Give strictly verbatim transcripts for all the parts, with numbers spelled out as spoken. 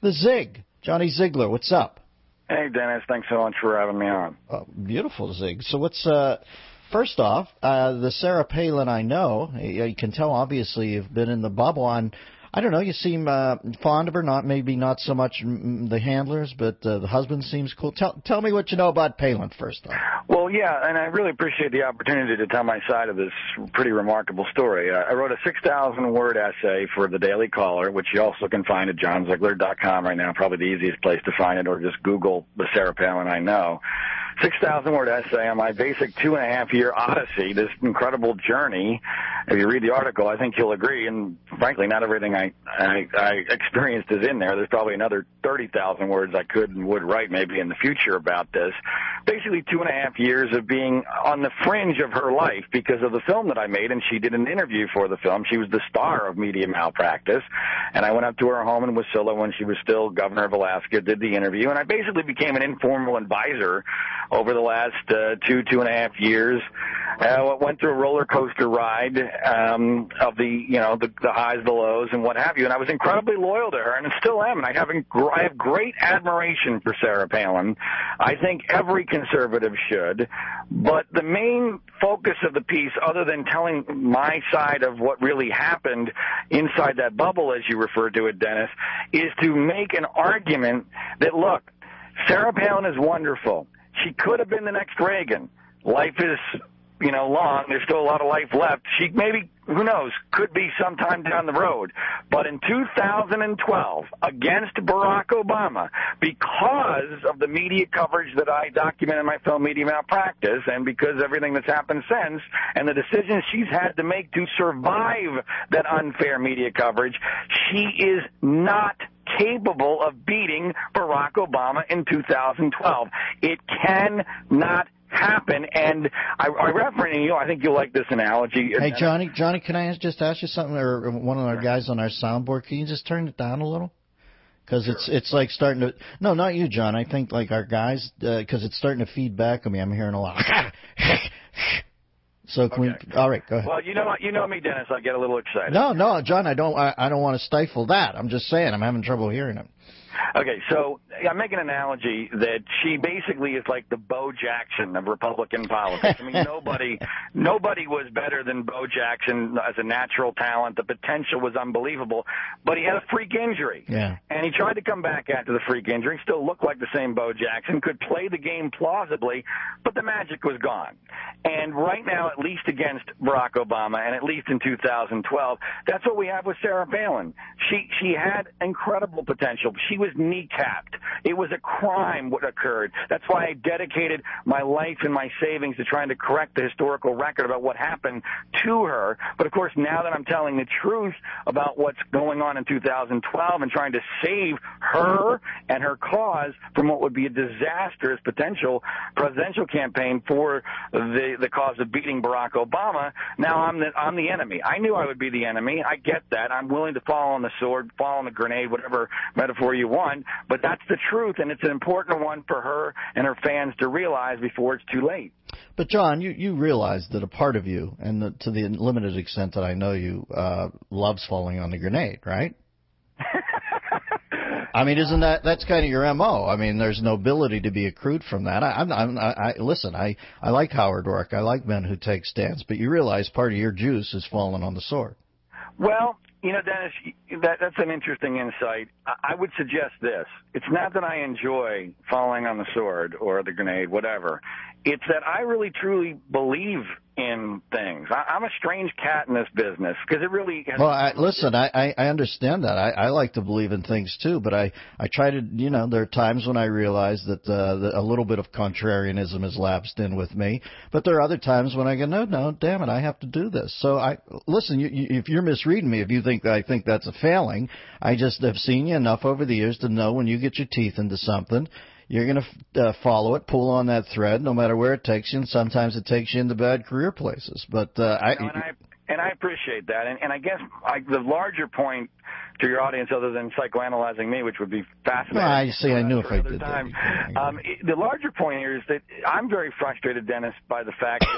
the Zig, Johnny Ziegler. What's up? Hey, Dennis. Thanks so much for having me on. Oh, beautiful, Zig. So what's, uh, first off, uh, the Sarah Palin I know, you can tell obviously you've been in the bubble on, I don't know, you seem uh, fond of her, not maybe not so much mm, the handlers, but uh, the husband seems cool. Tell, tell me what you know about Palin first off. Well, yeah, and I really appreciate the opportunity to tell my side of this pretty remarkable story. Uh, I wrote a six thousand word essay for the Daily Caller, which you also can find at john ziegler dot com right now, probably the easiest place to find it, or just Google the Sarah Palin I know. six thousand word essay on my basic two and a half year odyssey, this incredible journey. If you read the article, I think you'll agree, and frankly, not everything I, I, I experienced is in there. There's probably another thirty thousand words I could and would write maybe in the future about this. Basically two and a half years of being on the fringe of her life because of the film that I made, and she did an interview for the film. She was the star of Media Malpractice, and I went up to her home in Wasilla when she was still governor of Alaska, did the interview, and I basically became an informal advisor over the last uh, two, two and a half years. Uh, went through a roller coaster ride um, of the, you know, the, the highs, the lows, and what have you. And I was incredibly loyal to her, and I still am. And I have, I have great admiration for Sarah Palin. I think every conservative should. But the main focus of the piece, other than telling my side of what really happened inside that bubble, as you referred to it, Dennis, is to make an argument that, look, Sarah Palin is wonderful. She could have been the next Reagan. Life is, you know, long. There's still a lot of life left. She maybe, who knows, could be sometime down the road. But in two thousand twelve, against Barack Obama, because of the media coverage that I document in my film Media Malpractice, and because everything that's happened since, and the decisions she's had to make to survive that unfair media coverage, she is not capable of beating Barack Obama in two thousand twelve. It cannot happen, and I, I reference you. I think you'll like this analogy. Hey, Johnny, Johnny, can I just ask you something, or one of our guys on our soundboard? Can you just turn it down a little? Because sure. it's it's like starting to. No, not you, John. I think like our guys, because uh, it's starting to feed back on me. I'm hearing a lot. So can okay. we? All right, go ahead. Well, you know, you know me, Dennis. I get a little excited. No, no, John. I don't. I, I don't want to stifle that. I'm just saying. I'm having trouble hearing him. Okay, so I'm making an analogy that she basically is like the Bo Jackson of Republican politics. I mean, nobody nobody was better than Bo Jackson as a natural talent. The potential was unbelievable, but he had a freak injury. Yeah. And he tried to come back after the freak injury, still looked like the same Bo Jackson, could play the game plausibly, but the magic was gone. And right now, at least against Barack Obama, and at least in two thousand twelve, that's what we have with Sarah Palin. She, she had incredible potential. She was kneecapped. It was a crime what occurred. That's why I dedicated my life and my savings to trying to correct the historical record about what happened to her. But, of course, now that I'm telling the truth about what's going on in two thousand twelve and trying to save her and her cause from what would be a disastrous potential presidential campaign for the, the cause of beating Barack Obama, now I'm the, I'm the enemy. I knew I would be the enemy. I get that. I'm willing to fall on the sword, fall on the grenade, whatever metaphor you want. But that's the truth, and it's an important one for her and her fans to realize before it's too late. But, John, you, you realize that a part of you, and the, to the limited extent that I know you, uh, loves falling on the grenade, right? I mean, isn't that that's kind of your M O? I mean, there's nobility to be accrued from that. I, I'm, I'm, I, I listen. I, I like Howard Roark. I like men who take stands. But you realize part of your juice is falling on the sword. Well, you know, Dennis, that, that's an interesting insight. I, I would suggest this. It's not that I enjoy falling on the sword or the grenade, whatever. It's that I really, truly believe in things. I, I'm a strange cat in this business because it really has... Well, I, listen, I, I, I understand that. I, I like to believe in things, too, but I, I try to, you know, there are times when I realize that, uh, that a little bit of contrarianism has lapsed in with me, but there are other times when I go, no, no, damn it, I have to do this. So, I listen, you, you, if you're misreading me, if you think that I think that's a failing, I just have seen you enough over the years to know when you get your teeth into something, you're going to uh, follow it, pull on that thread, no matter where it takes you, and sometimes it takes you into bad career places. But uh, I, you know, and I and I appreciate that, and, and I guess I, the larger point to your audience, other than psychoanalyzing me, which would be fascinating. Well, I see. I knew if I did time. that. Um, the larger point here is that I'm very frustrated, Dennis, by the fact that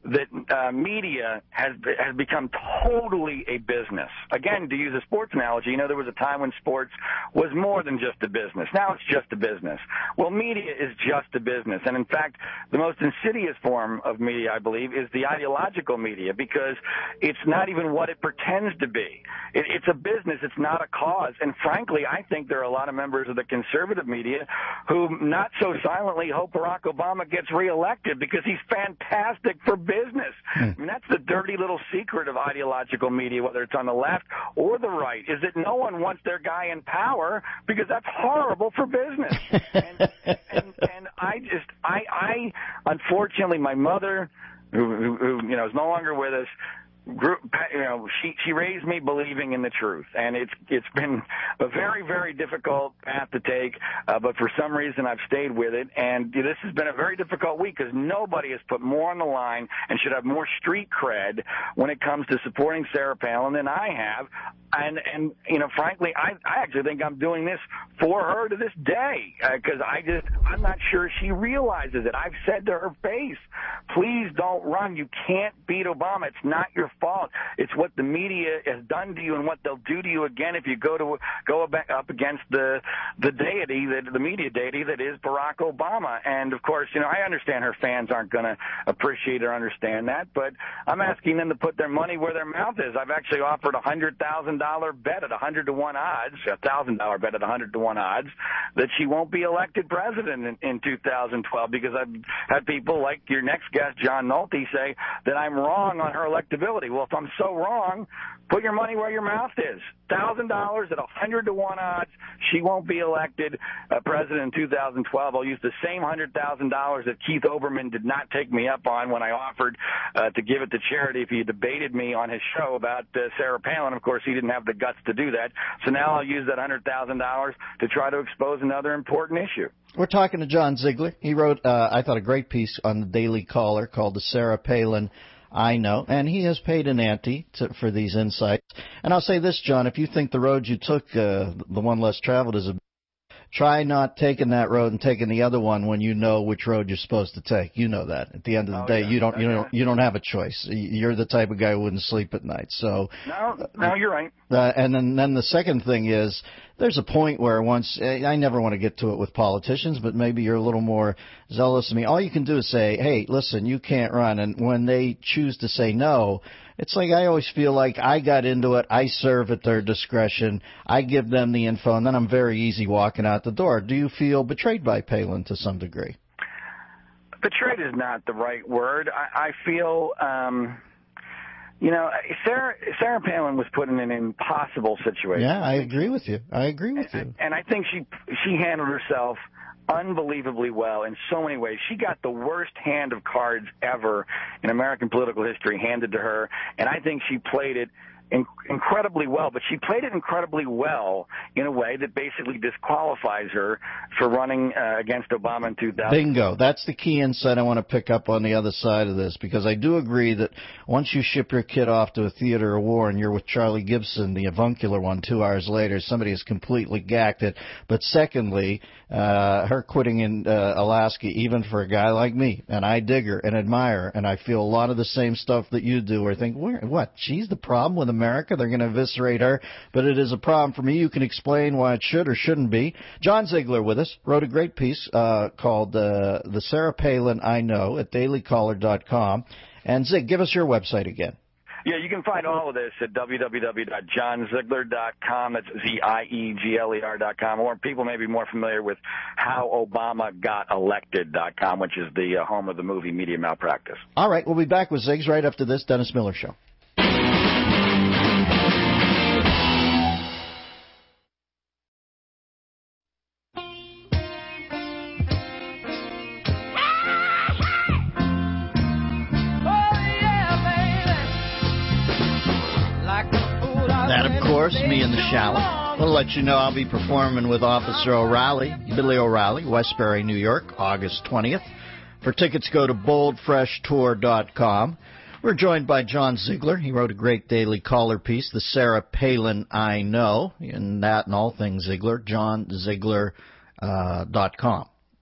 that uh, media has has become totally a business. Again, to use a sports analogy, you know, there was a time when sports was more than just a business. Now it's just a business. Well, media is just a business. And in fact, the most insidious form of media, I believe, is the ideological media, because it's not even what it pretends to be. It, it's a business. It's not a cause. And frankly, I think there are a lot of members of the conservative media who not so silently hope Barack Obama gets reelected because he's fantastic for business. Business. I mean, that's the dirty little secret of ideological media, whether it's on the left or the right, is that no one wants their guy in power because that's horrible for business. and, and, and I just, I, I, unfortunately, my mother, who, who, who you know, is no longer with us, Grew, you know, she she raised me believing in the truth, and it's it's been a very very difficult path to take. Uh, but for some reason, I've stayed with it, and this has been a very difficult week because nobody has put more on the line and should have more street cred when it comes to supporting Sarah Palin than I have. And and you know, frankly, I I actually think I'm doing this for her to this day because uh, I just I'm not sure she realizes it. I've said to her face, please don't run. You can't beat Obama. It's not your fault. It's what the media has done to you and what they'll do to you again if you go to go up against the the deity, that the media deity that is Barack Obama. And of course, you know, I understand her fans aren't going to appreciate or understand that, but I'm asking them to put their money where their mouth is. I've actually offered a hundred thousand dollar bet at a hundred to one odds, a thousand dollar bet at a hundred to one odds, that she won't be elected president in, in two thousand twelve, because I've had people like your next guest, John Nolte, say that I'm wrong on her electability. Well, if I'm so wrong, put your money where your mouth is. one thousand dollars at a hundred to one odds, she won't be elected uh, president in two thousand twelve. I'll use the same one hundred thousand dollars that Keith Olbermann did not take me up on when I offered uh, to give it to charity if he debated me on his show about uh, Sarah Palin. Of course, he didn't have the guts to do that. So now I'll use that one hundred thousand dollars to try to expose another important issue. We're talking to John Ziegler. He wrote, uh, I thought, a great piece on the Daily Caller called The Sarah Palin I Know, and he has paid an ante to, for these insights. And I'll say this, John, if you think the road you took, uh, the one less traveled, is a try not taking that road and taking the other one when you know which road you're supposed to take. You know that. At the end of the oh, day, yeah. you don't you don't you don't have a choice. You're the type of guy who wouldn't sleep at night. So no, no, you're right. Uh, and then then the second thing is, there's a point where once, I never want to get to it with politicians, but maybe you're a little more zealous than me. All you can do is say, hey, listen, you can't run. And when they choose to say no, it's like I always feel like I got into it. I serve at their discretion. I give them the info, and then I'm very easy walking out the door. Do you feel betrayed by Palin to some degree? Betrayed is not the right word. I, I feel... Um You know, Sarah Sarah Palin was put in an impossible situation. Yeah, I agree with you. I agree with you. And, and I think she she handled herself unbelievably well in so many ways. She got the worst hand of cards ever in American political history handed to her, and I think she played it In, incredibly well, but she played it incredibly well in a way that basically disqualifies her for running uh, against Obama in two thousand. Bingo. That's the key insight I want to pick up on the other side of this, because I do agree that once you ship your kid off to a theater of war and you're with Charlie Gibson, the avuncular one, two hours later, somebody has completely gacked it. But secondly, uh, her quitting in uh, Alaska, even for a guy like me, and I dig her and admire her, and I feel a lot of the same stuff that you do, where I think, Where, what, she's the problem with America? They're going to eviscerate her, but it is a problem for me. You can explain why it should or shouldn't be. John Ziegler with us wrote a great piece uh, called uh, The Sarah Palin I Know at daily caller dot com. And Zig, give us your website again. Yeah, you can find all of this at w w w dot john ziegler dot com. That's Z I E G L E R dot com. Or people may be more familiar with how obama got elected dot com, which is the uh, home of the movie Media Malpractice. All right, we'll be back with Ziggs right after this Dennis Miller Show. That, of course, me in the shower. I'll let you know I'll be performing with Officer O'Reilly, Billy O'Reilly, Westbury, New York, August twentieth. For tickets, go to bold fresh tour dot com. We're joined by John Ziegler. He wrote a great Daily Caller piece, The Sarah Palin I Know, and that and all things Ziegler, john ziegler dot com.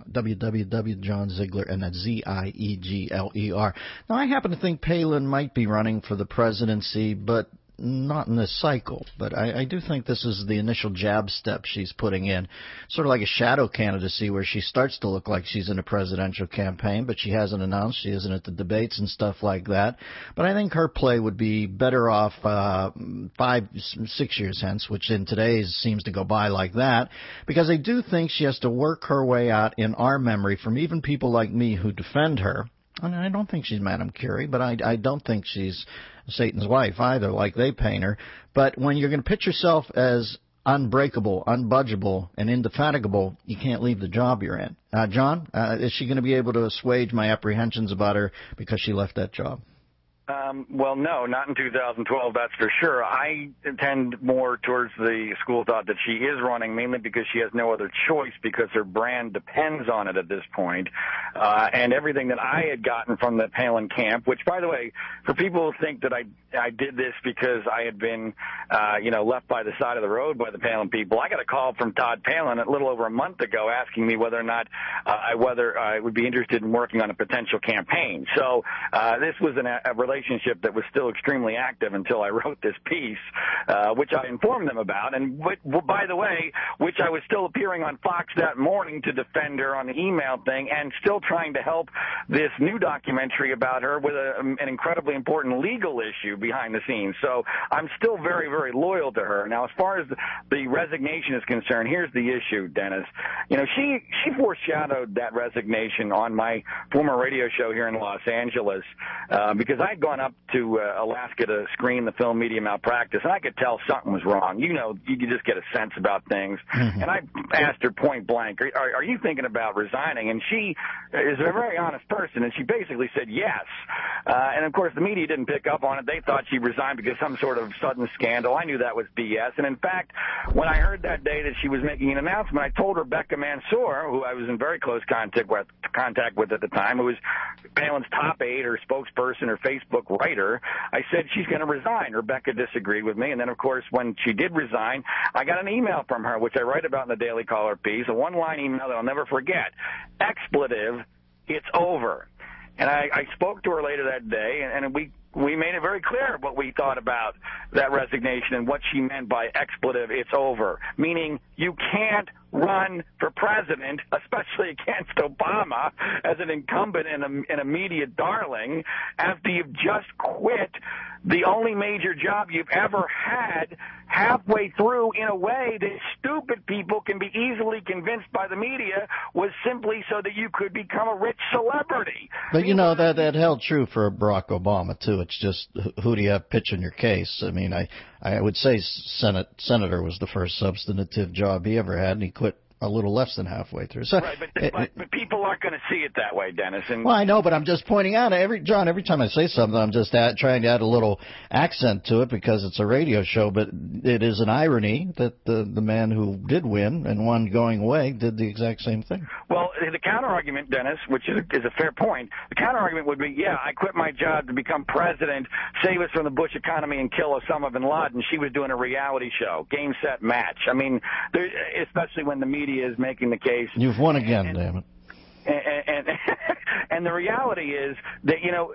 w w w dot john ziegler, and that's Z I E G L E R. Now, I happen to think Palin might be running for the presidency, but not in this cycle. But I, I do think this is the initial jab step she's putting in, sort of like a shadow candidacy where she starts to look like she's in a presidential campaign, but she hasn't announced she isn't at the debates and stuff like that. But I think her play would be better off uh, five, six years hence, which in today's seems to go by like that, because I do think she has to work her way out in our memory from even people like me who defend her. And I don't think she's Madame Curie, but I, I don't think she's Satan's wife either, like they paint her. But when you're going to pitch yourself as unbreakable, unbudgeable, and indefatigable, you can't leave the job you're in. Uh, John, uh, is she going to be able to assuage my apprehensions about her because she left that job? Um, well, no, not in two thousand twelve, that's for sure. I tend more towards the school of thought that she is running mainly because she has no other choice, because her brand depends on it at this point. Uh, and everything that I had gotten from the Palin camp, which, by the way, for people who think that I I did this because I had been, uh, you know, left by the side of the road by the Palin people, I got a call from Todd Palin a little over a month ago asking me whether or not uh, I whether I would be interested in working on a potential campaign. So uh, this was an, a relationship that was still extremely active until I wrote this piece, uh, which I informed them about, and w- by the way, which I was still appearing on Fox that morning to defend her on the email thing, and still trying to help this new documentary about her with a, an incredibly important legal issue behind the scenes. So I'm still very, very loyal to her. Now, as far as the resignation is concerned, here's the issue, Dennis. You know, she she foreshadowed that resignation on my former radio show here in Los Angeles uh, because I'd gone up to uh, Alaska to screen the film Media Malpractice, and I could tell something was wrong. You know, you could just get a sense about things. Mm-hmm. And I asked her point blank, are, are you thinking about resigning? And she is a very honest person, and she basically said yes. Uh, and, of course, the media didn't pick up on it. They thought she resigned because of some sort of sudden scandal. I knew that was B S. And, in fact, when I heard that day that she was making an announcement, I told Rebecca Mansour, who I was in very close contact with, contact with at the time, who was Palin's top aide or spokesperson or Facebook writer, I said she's going to resign. Rebecca disagreed with me. And then, of course, when she did resign, I got an email from her, which I write about in the Daily Caller piece, a one-line email that I'll never forget. Expletive, it's over. And I, I spoke to her later that day, and, and we we made it very clear what we thought about that resignation and what she meant by expletive, it's over, meaning you can't run for president, especially against Obama as an incumbent and a, and a media darling, after you've just quit the only major job you've ever had halfway through in a way that stupid people can be easily convinced by the media was simply so that you could become a rich celebrity. But, you know, that that held true for Barack Obama, too. It's just who do you have pitching your case? I mean, I, I would say Senate senator was the first substantive job he ever had, and he quit a little less than halfway through. So, right, but, it, but, but people aren't going to see it that way, Dennis. And well, I know, but I'm just pointing out, every John, every time I say something, I'm just add, trying to add a little accent to it because it's a radio show, but it is an irony that the, the man who did win and won going away did the exact same thing. Well, the counter-argument, Dennis, which is a, is a fair point, the counter-argument would be, yeah, I quit my job to become president, save us from the Bush economy, and kill Osama bin Laden. She was doing a reality show, game, set, match. I mean, there, especially when the media is making the case. You've won again, and, damn it. And, and, and the reality is that, you know,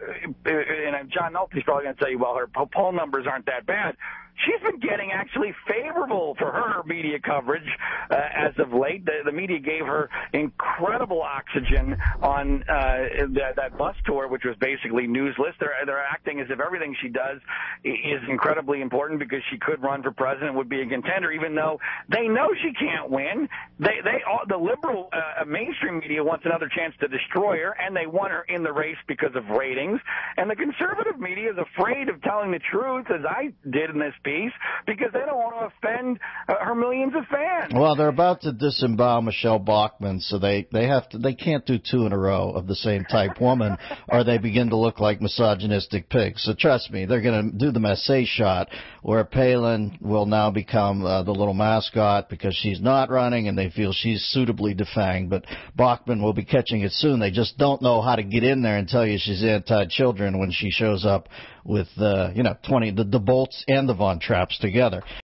and John Nolte's probably going to tell you, well, her poll numbers aren't that bad. She's been getting actually favorable for her media coverage uh, as of late. The, the media gave her incredible oxygen on uh, that, that bus tour, which was basically newsless. They're, they're acting as if everything she does is incredibly important because she could run for president, would be a contender, even though they know she can't win. They, they, all, the liberal uh, mainstream media wants another chance to destroy her, and they want her in the race because of ratings. And the conservative media is afraid of telling the truth, as I did in this piece, because they don't want to offend uh, her millions of fans. Well, they're about to disembowel Michelle Bachmann, so they, they have to they can't do two in a row of the same type woman, or they begin to look like misogynistic pigs. So trust me, they're going to do the Massé shot, where Palin will now become uh, the little mascot because she's not running, and they feel she's suitably defanged. But Bachmann will be catching it soon. They just don't know how to get in there and tell you she's anti-children when she shows up with, uh, you know, twenty the, the Bolts and the Von Trapps together.